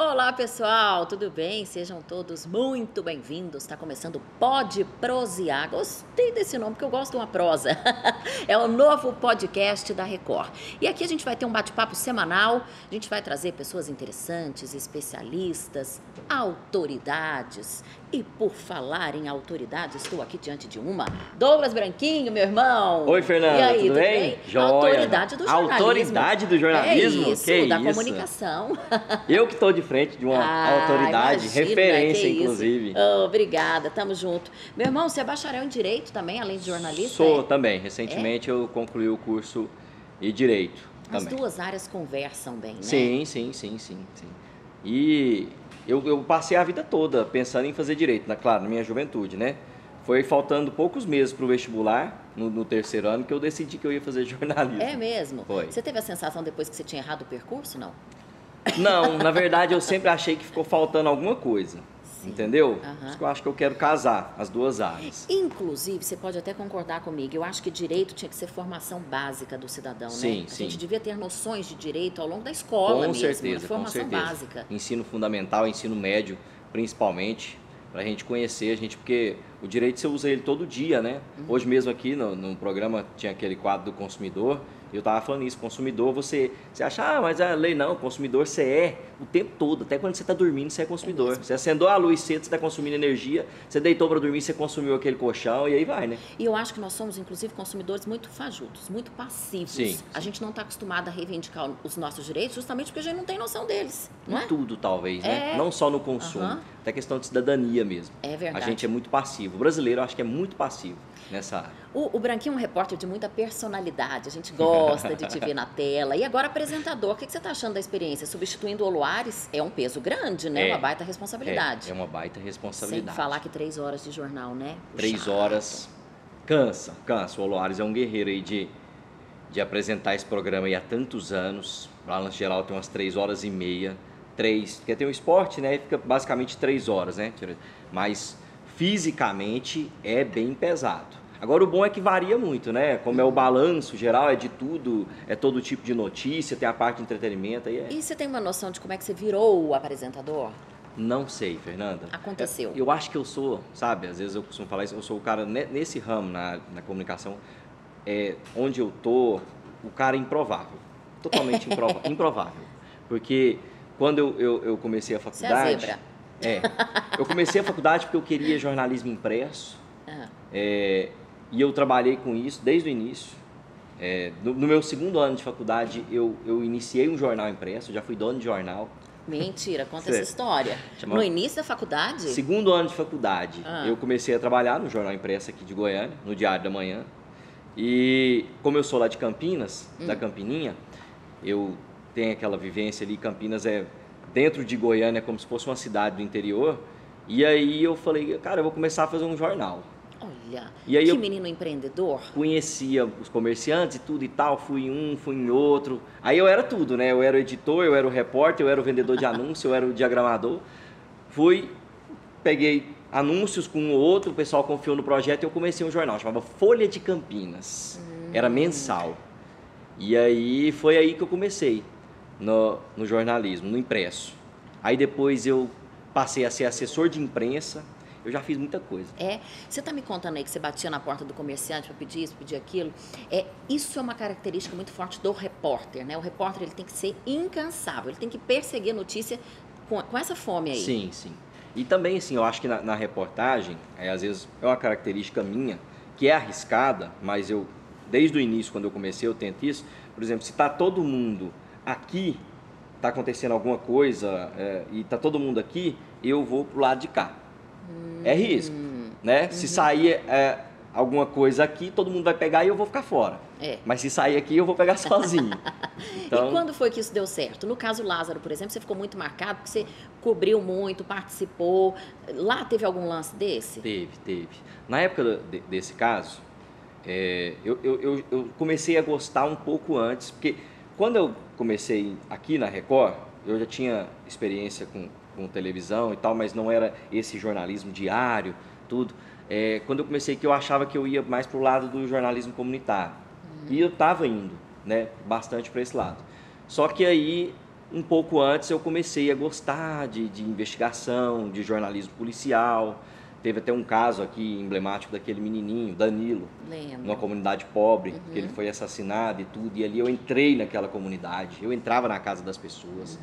Olá pessoal, tudo bem? Sejam todos muito bem-vindos. Está começando o Pode Prosear. Gostei desse nome porque eu gosto de uma prosa. É o novo podcast da Record. E aqui a gente vai ter um bate-papo semanal. A gente vai trazer pessoas interessantes, especialistas, autoridades. E por falar em autoridade, estou aqui diante de uma. Douglas Branquinho, meu irmão. Oi, Fernanda, E aí, tudo bem? Joia. Autoridade do jornalismo. Autoridade do jornalismo? É isso, que da isso? comunicação. Eu que estou de frente de uma autoridade, imagina, referência, que inclusive. Oh, obrigada, tamo junto. Meu irmão, você é bacharel em Direito também, além de jornalista? Sou também. Recentemente eu concluí o curso em Direito As também. duas áreas conversam bem, né? Sim. E eu passei a vida toda pensando em fazer Direito, claro, na minha juventude, né? Foi faltando poucos meses para o vestibular, no terceiro ano, que eu decidi que eu ia fazer jornalismo. É mesmo? Foi. Você teve a sensação depois que você tinha errado o percurso, não? Não, na verdade eu sempre achei que ficou faltando alguma coisa, entendeu? Por isso que eu acho que eu quero casar as duas áreas. Inclusive, você pode até concordar comigo, eu acho que direito tinha que ser formação básica do cidadão, Sim, né? A sim. gente devia ter noções de direito ao longo da escola mesmo, certeza, formação com certeza. básica. Ensino fundamental, ensino médio, principalmente, para a gente conhecer, porque o direito você usa ele todo dia, né? Hoje mesmo aqui no programa tinha aquele quadro do consumidor, eu estava falando isso, consumidor, você acha, mas a lei não, consumidor você é o tempo todo, até quando você está dormindo você é consumidor. Você acendeu a luz cedo, você está consumindo energia, você deitou para dormir, você consumiu aquele colchão e aí vai, né? E eu acho que nós somos, inclusive, consumidores muito fajutos, muito passivos. Sim. A gente não está acostumado a reivindicar os nossos direitos justamente porque a gente não tem noção deles, não é? Em tudo, talvez, né? É. Não só no consumo, até questão de cidadania mesmo. É verdade. A gente é muito passivo. O brasileiro, eu acho que é muito passivo nessa área. O Branquinho é um repórter de muita personalidade, a gente gosta de te ver na tela. E agora apresentador, o que você está achando da experiência? Substituindo o Oloares é um peso grande, né? Uma baita responsabilidade. É uma baita responsabilidade. Sem falar que 3 horas de jornal, né? 3 horas, cansa. O Oloares é um guerreiro aí de apresentar esse programa aí há tantos anos. O Balanço Geral tem umas 3 horas e meia. Porque tem o esporte, né? Fica basicamente 3 horas, né? Mas fisicamente é bem pesado. Agora o bom é que varia muito, né? Como é o balanço geral, é de tudo, é todo tipo de notícia, tem a parte de entretenimento. E você tem uma noção de como é que você virou o apresentador? Não sei, Fernanda. Aconteceu. Eu acho que eu sou, sabe, às vezes eu costumo falar isso, eu sou o cara nesse ramo, na comunicação, onde eu tô, o cara improvável. Totalmente improvável. Porque quando eu comecei a faculdade... Você é a zebra. Eu comecei a faculdade porque eu queria jornalismo impresso. E eu trabalhei com isso desde o início. No meu segundo ano de faculdade, eu iniciei um jornal impresso, já fui dono de jornal. Mentira, conta essa história. No início da faculdade? Segundo ano de faculdade, eu comecei a trabalhar no jornal impresso aqui de Goiânia, no Diário da Manhã. E como eu sou lá de Campinas, da Campininha, eu tenho aquela vivência ali, Campinas dentro de Goiânia, como se fosse uma cidade do interior. E aí eu falei, cara, eu vou começar a fazer um jornal. Olha, e aí que menino empreendedor. Conhecia os comerciantes e tudo e tal, fui em um, fui em outro. Aí eu era tudo, né? Eu era o editor, eu era o repórter, eu era o vendedor de anúncio, eu era o diagramador. Peguei anúncios com um ou outro, o pessoal confiou no projeto e eu comecei um jornal, chamava Folha de Campinas. Era mensal. E aí foi aí que eu comecei no jornalismo, no impresso. Aí depois eu passei a ser assessor de imprensa. Eu já fiz muita coisa. Você está me contando aí que você batia na porta do comerciante para pedir isso, pedir aquilo. Isso é uma característica muito forte do repórter, né? O repórter ele tem que ser incansável, ele tem que perseguir a notícia com essa fome aí. Sim. E também, assim, eu acho que na reportagem, às vezes é uma característica minha, que é arriscada, mas desde o início, quando eu comecei, eu tento isso. Por exemplo, se está todo mundo aqui, está acontecendo alguma coisa, e está todo mundo aqui, eu vou pro lado de cá. É risco, né? Se sair alguma coisa aqui, todo mundo vai pegar e eu vou ficar fora. Mas se sair aqui, eu vou pegar sozinho. Então... E quando foi que isso deu certo? No caso Lázaro, por exemplo, você ficou muito marcado porque você cobriu muito, participou. Lá teve algum lance desse? Teve. Na época desse caso, eu comecei a gostar um pouco antes, porque quando eu comecei aqui na Record, eu já tinha experiência com televisão e tal, mas não era esse jornalismo diário, tudo. Quando eu comecei aqui, eu achava que eu ia mais pro lado do jornalismo comunitário. E eu estava indo, né, bastante para esse lado. Só que aí um pouco antes eu comecei a gostar de investigação, de jornalismo policial. Teve até um caso aqui emblemático daquele menininho, Danilo, numa comunidade pobre, que ele foi assassinado e tudo. E ali eu entrei naquela comunidade, eu entrava na casa das pessoas,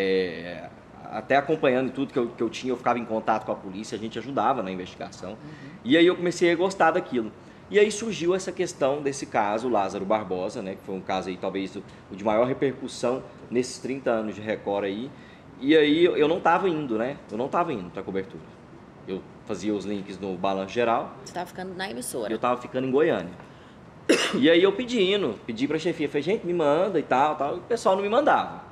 até acompanhando tudo que eu tinha, eu ficava em contato com a polícia, a gente ajudava na investigação. E aí eu comecei a gostar daquilo. E aí surgiu essa questão desse caso, Lázaro Barbosa, né, que foi um caso aí talvez o de maior repercussão nesses 30 anos de Record aí. E aí eu não estava indo, né? Eu não estava indo para a cobertura. Eu fazia os links no Balanço Geral. Você estava ficando na emissora. Eu estava ficando em Goiânia. E aí eu pedi para a chefia, falei, gente, me manda e tal, e o pessoal não me mandava.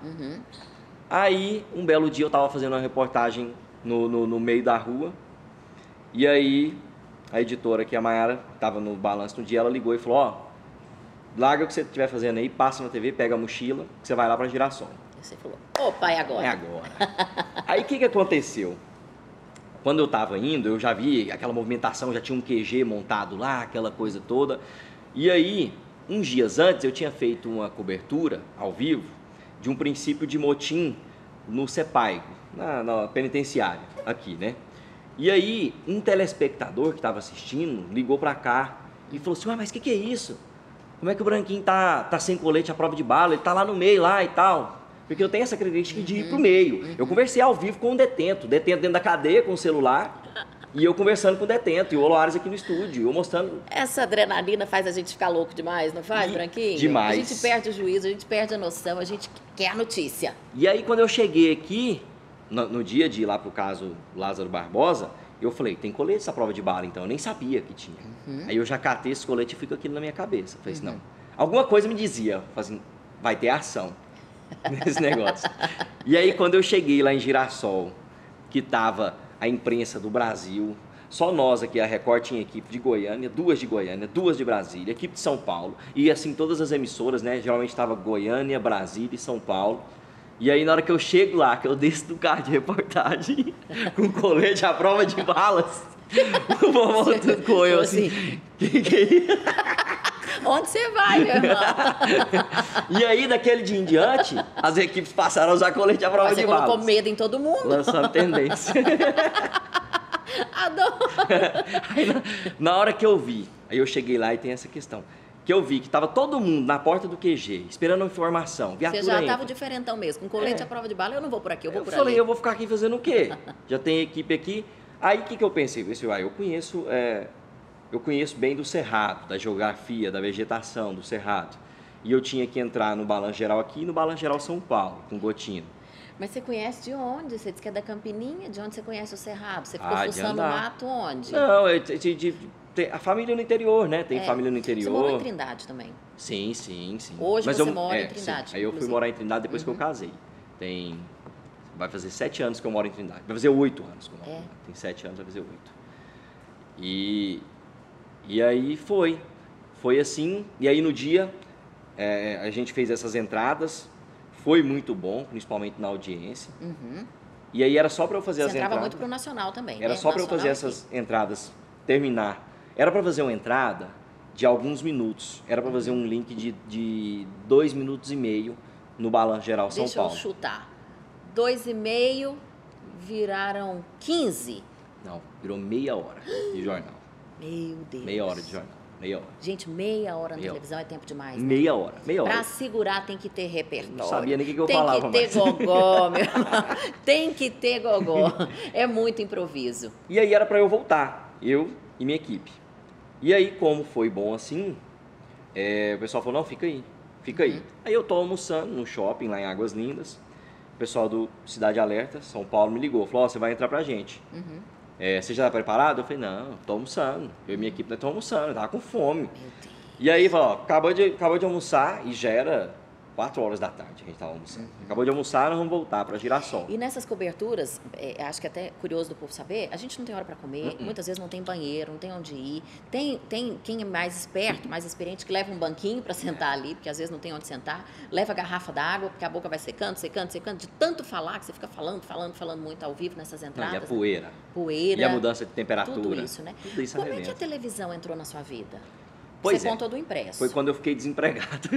Aí, um belo dia eu estava fazendo uma reportagem no meio da rua, e aí a editora aqui, a Mayara, estava no Balanço no dia, ela ligou e falou, ó, larga o que você estiver fazendo aí, passa na TV, pega a mochila, que você vai lá para Girassol. E você falou, opa, é agora. É agora. Aí o que aconteceu? Quando eu estava indo, eu já vi aquela movimentação, já tinha um QG montado lá, aquela coisa toda. E aí, uns dias antes, eu tinha feito uma cobertura ao vivo de um princípio de motim no CEPAI, na penitenciária, aqui, né? E aí, um telespectador que estava assistindo ligou para cá e falou assim, mas o que é isso? Como é que o Branquinho tá sem colete à prova de bala? Ele tá lá no meio lá e tal. Porque eu tenho essa característica de ir pro meio. Eu conversei ao vivo com um detento dentro da cadeia com o celular, e eu conversando com o detento, e o Oloares aqui no estúdio, eu mostrando... Essa adrenalina faz a gente ficar louco demais, não faz, Branquinho? Demais. A gente perde o juízo, a gente perde a noção, a gente quer a notícia. E aí, quando eu cheguei aqui, no dia de ir lá pro caso Lázaro Barbosa, eu falei, tem colete essa prova de bala, então. Eu nem sabia que tinha. Aí eu já catei esse colete e fico aquilo na minha cabeça. Falei assim, não. Alguma coisa me dizia, assim, vai ter ação nesse negócio. E aí, quando eu cheguei lá em Girassol, que tava a imprensa do Brasil, só nós aqui, a Record tinha equipe de Goiânia, duas de Brasília, equipe de São Paulo, e assim, todas as emissoras, né, geralmente tava Goiânia, Brasília e São Paulo. E aí, na hora que eu chego lá, que eu desço do carro de reportagem, com colete à prova de balas, o vovô tudo com eu assim, que é isso? Onde você vai, meu irmão? E aí, daquele dia em diante, as equipes passaram a usar colete à prova de balas. Você colocou medo em todo mundo. Lançando tendência. Adoro. Aí, na hora que eu vi, aí eu cheguei lá e tem essa questão, que eu vi que tava todo mundo na porta do QG, esperando informação, viatura. Você já tava diferentão mesmo, com colete à prova de bala, eu não vou por aqui, eu vou por ali. Eu falei, eu vou ficar aqui fazendo o quê? Já tem equipe aqui. Aí, o que eu pensei? Eu conheço bem do Cerrado, da geografia, da vegetação do Cerrado. E eu tinha que entrar no Balanço Geral aqui e no Balanço Geral São Paulo, com Gotino. Mas você conhece de onde? Você disse que é da Campininha? De onde você conhece o Cerrado? Você ficou fuçando o mato onde? Não, a família no interior, né? Tem família no interior. Você morou em Trindade também? Sim. Hoje mas você mora em Trindade? Sim. Aí eu fui morar em Trindade depois que eu casei. Vai fazer 7 anos que eu moro em Trindade. Vai fazer 8 anos que eu moro em Trindade. Tem 7 anos, vai fazer 8. E aí foi assim, e aí no dia a gente fez essas entradas, foi muito bom, principalmente na audiência. E aí era só para eu fazer as entradas. Você entrava muito pro Nacional também, Era só para eu fazer essas entradas, terminar. Era para fazer uma entrada de alguns minutos, era para fazer um link de 2 minutos e meio no Balanço Geral São Paulo. Deixa eu chutar, 2,5 viraram 15? Não, virou meia hora de jornal. Meu Deus. Meia hora de jornal. Meia hora. Gente, meia hora na televisão é tempo demais, né? Meia hora. Pra segurar tem que ter repertório. Não sabia nem o que eu falava mais. Tem que ter gogó, meu irmão. Tem que ter gogó. É muito improviso. E aí era pra eu voltar, eu e minha equipe. E aí, como foi bom assim, o pessoal falou, não, fica aí. Aí eu tô almoçando no shopping lá em Águas Lindas. O pessoal do Cidade Alerta, São Paulo, me ligou. Falou, você vai entrar pra gente. Você já tá preparado? Eu falei, não, tô almoçando. Eu e minha equipe tô almoçando, eu tava com fome. Meu Deus. E aí, falou, acabou de almoçar e já era 4 horas da tarde que a gente tava almoçando. Acabou de almoçar, nós vamos voltar para Girassol. E nessas coberturas, acho que até curioso do povo saber, a gente não tem hora para comer, muitas vezes não tem banheiro, não tem onde ir. Tem quem é mais esperto, mais experiente, que leva um banquinho para sentar ali, porque às vezes não tem onde sentar, leva a garrafa d'água, porque a boca vai secando, de tanto falar, que você fica falando muito ao vivo nessas entradas. Não, e a poeira. Poeira. E a mudança de temperatura. Tudo isso, né? Tudo isso Como é que a televisão entrou na sua vida? Pois Você contou do impresso. Foi quando eu fiquei desempregado.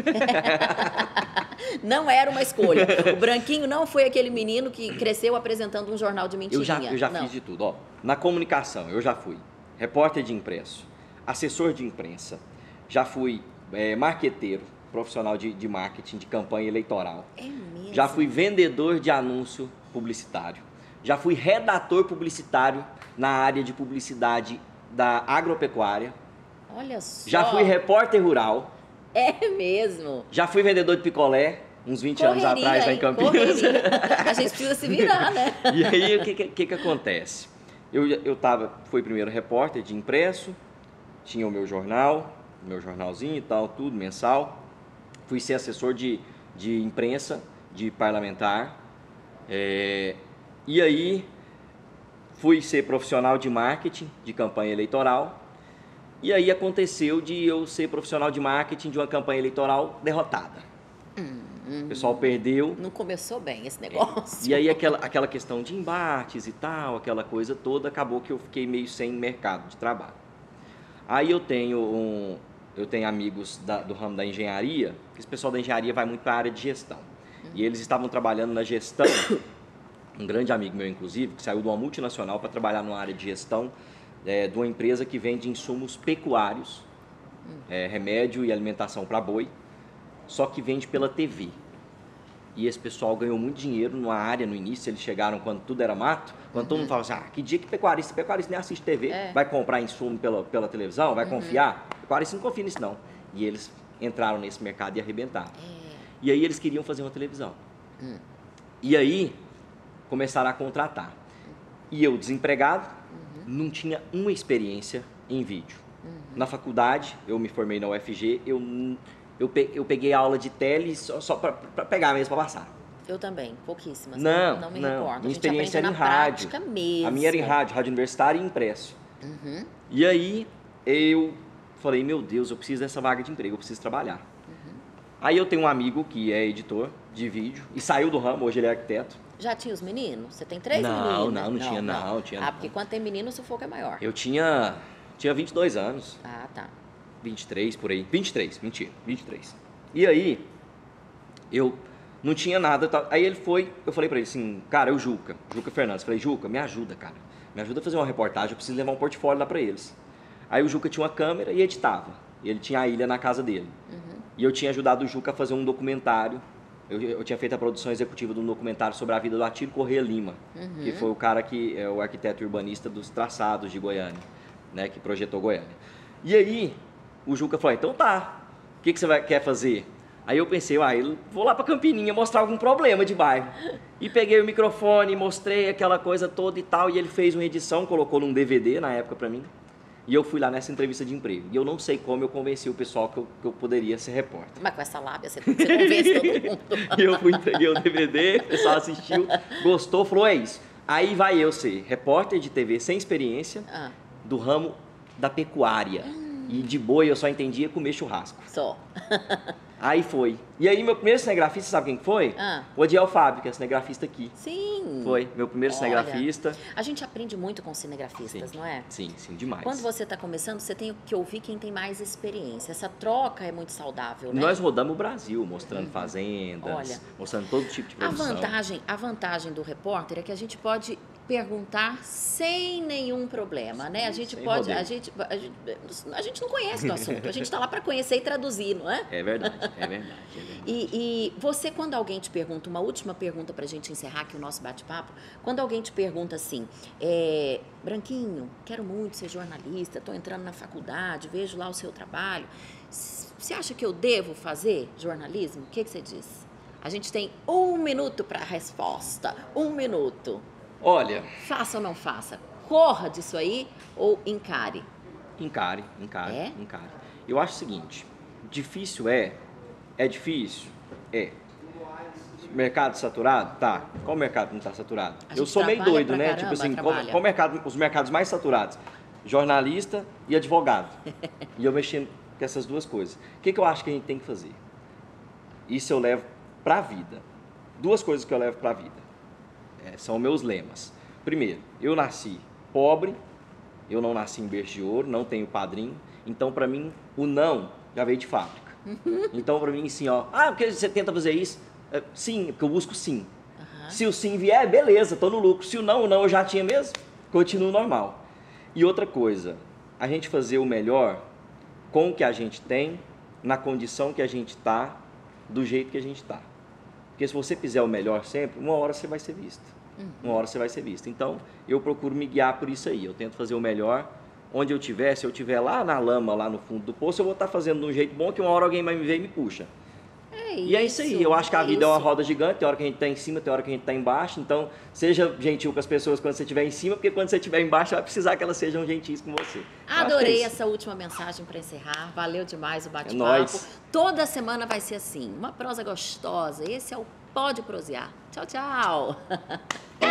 Não era uma escolha. O Branquinho não foi aquele menino que cresceu apresentando um jornal de mentirinha. Eu já fiz de tudo. Ó, na comunicação, eu já fui repórter de impresso, assessor de imprensa, já fui marqueteiro, profissional de marketing, de campanha eleitoral. É mesmo? Já fui vendedor de anúncio publicitário. Já fui redator publicitário na área de publicidade da agropecuária. Olha só. Já fui repórter rural. É mesmo. Já fui vendedor de picolé, uns 20 anos atrás, lá em Campinas. Correria. A gente precisa se virar, né? E aí, o que acontece? Fui primeiro repórter de impresso, tinha o meu jornal, meu jornalzinho e tal, tudo, mensal. Fui ser assessor de imprensa, de parlamentar. E aí, fui ser profissional de marketing, de campanha eleitoral. E aí aconteceu de eu ser profissional de marketing de uma campanha eleitoral derrotada. O pessoal perdeu. Não começou bem esse negócio. E aí aquela questão de embates e tal, aquela coisa toda, acabou que eu fiquei meio sem mercado de trabalho. Aí eu tenho amigos do ramo da engenharia, que esse pessoal da engenharia vai muito para a área de gestão. E eles estavam trabalhando na gestão, um grande amigo meu inclusive, que saiu de uma multinacional para trabalhar numa área de gestão de uma empresa que vende insumos pecuários, remédio e alimentação para boi, só que vende pela TV. E esse pessoal ganhou muito dinheiro numa área no início, eles chegaram quando tudo era mato, quando todo mundo falava assim, que dia que pecuarista nem assiste TV, vai comprar insumo pela televisão, vai confiar? Pecuarista não confia nisso não. E eles entraram nesse mercado e arrebentaram. E aí eles queriam fazer uma televisão. E aí começaram a contratar. E eu, desempregado, não tinha uma experiência em vídeo. Na faculdade, eu me formei na UFG, eu peguei aula de tele só para pegar mesmo, para passar. Eu também, pouquíssimas. Não me recordo. Minha experiência era em rádio. Mesmo. A minha era em rádio universitária e impresso. E aí eu falei, meu Deus, eu preciso dessa vaga de emprego, eu preciso trabalhar. Aí eu tenho um amigo que é editor de vídeo e saiu do ramo, hoje ele é arquiteto. Já tinha os meninos? Você tem 3 meninos? Não tinha. Porque quando tem menino, o sufoco é maior. Eu tinha 22 anos. Ah, tá. 23, por aí. 23, mentira, 23. E aí, eu não tinha nada. Aí ele foi, eu falei pra ele assim, cara, Juca Fernandes. Falei, Juca, me ajuda, cara. Me ajuda a fazer uma reportagem, eu preciso levar um portfólio lá pra eles. Aí o Juca tinha uma câmera e editava. E ele tinha a ilha na casa dele. E eu tinha ajudado o Juca a fazer um documentário. Eu tinha feito a produção executiva de um documentário sobre a vida do Atílio Corrêa Lima, que foi o cara que é o arquiteto urbanista dos traçados de Goiânia, né, que projetou Goiânia. E aí, o Juca falou, então tá, o que você quer fazer? Aí eu pensei, eu vou lá pra Campininha mostrar algum problema de bairro. E peguei o microfone, mostrei aquela coisa toda e tal, e ele fez uma edição, colocou num DVD na época pra mim. E eu fui lá nessa entrevista de emprego. E eu não sei como eu convenci o pessoal que eu poderia ser repórter. Mas com essa lábia você convence todo mundo. E eu entreguei o DVD, o pessoal assistiu, gostou, falou, é isso. Aí vai eu ser repórter de TV sem experiência, do ramo da pecuária. E de boi eu só entendia comer churrasco. Só. Aí foi. E aí meu primeiro cinegrafista, sabe quem foi? O Adiel Fábio, que é cinegrafista aqui. Sim. Foi, meu primeiro cinegrafista. A gente aprende muito com cinegrafistas, não é? Sim, demais. Quando você está começando, você tem que ouvir quem tem mais experiência. Essa troca é muito saudável, né? Nós rodamos o Brasil, mostrando fazendas, mostrando todo tipo de produção. A vantagem do repórter é que a gente pode perguntar sem nenhum problema, né? A gente pode, a gente não conhece o assunto, a gente está lá para conhecer e traduzir, não é? É verdade. E você, quando alguém te pergunta, uma última pergunta para a gente encerrar aqui o nosso bate-papo, quando alguém te pergunta assim, Branquinho, quero muito ser jornalista, estou entrando na faculdade, vejo lá o seu trabalho, você acha que eu devo fazer jornalismo? O que você diz? A gente tem 1 minuto para a resposta, 1 minuto. Olha... Faça ou não faça? Corra disso aí ou encare? Encare. Eu acho o seguinte, difícil é difícil? Mercado saturado? Tá. Qual mercado não está saturado? Eu sou meio doido, né? Tipo assim, os mercados mais saturados? Jornalista e advogado. E eu mexendo com essas duas coisas. O que eu acho que a gente tem que fazer? Isso eu levo pra vida. 2 coisas que eu levo pra vida. São meus lemas. Primeiro, eu nasci pobre, eu não nasci em berço de ouro, não tenho padrinho, Então, para mim, o não já veio de fábrica. Então, para mim, assim, ó, porque você tenta fazer isso? Sim, porque eu busco sim. Se o sim vier, beleza, tô no lucro. Se o não eu já tinha mesmo, continuo normal. E outra coisa, a gente fazer o melhor com o que a gente tem, na condição que a gente está, do jeito que a gente está. Porque se você fizer o melhor sempre, uma hora você vai ser visto. Uma hora você vai ser visto. Então, eu procuro me guiar por isso aí. Eu tento fazer o melhor onde eu estiver. Se eu estiver lá na lama, lá no fundo do poço, eu vou estar fazendo de um jeito bom que uma hora alguém vai me ver e me puxa. E é isso aí. Eu acho que a vida é uma roda gigante. Tem hora que a gente está em cima, tem hora que a gente está embaixo. Então, seja gentil com as pessoas quando você estiver em cima, porque quando você estiver embaixo, vai precisar que elas sejam gentis com você. Adorei essa última mensagem para encerrar. Valeu demais o bate-papo. nóis. Toda semana vai ser assim, uma prosa gostosa. Esse é o Pode Prosear. Tchau, tchau.